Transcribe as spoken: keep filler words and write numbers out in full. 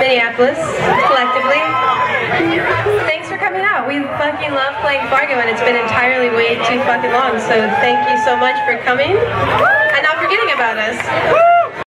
Minneapolis, collectively. Thanks for coming out. We fucking love playing Fargo, and it's been entirely way too fucking long, so thank you so much for coming and not forgetting about us.